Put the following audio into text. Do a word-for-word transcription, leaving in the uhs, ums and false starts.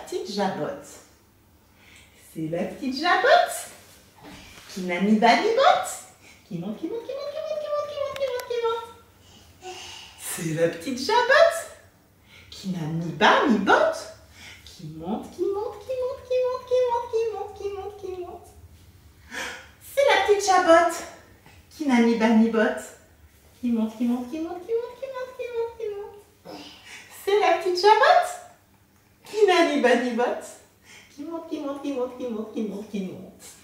petite jabote. C'est la petite jabote qui n'a ni bas ni botte. Qui monte, qui monte, qui monte, qui monte, qui monte, qui monte, qui monte, qui monte. C'est la petite jabote qui n'a ni bas ni botte. Qui monte, qui monte, qui monte, qui monte, qui monte, qui monte, qui monte, qui monte. C'est la petite jabote qui n'a ni bas ni botte. Qui monte, qui monte, qui monte, qui monte, qui monte, qui monte, qui monte. C'est la petite jabote qui n'a ni bas ni botte. Qui monte, qui monte, qui monte, qui monte, qui monte, qui monte.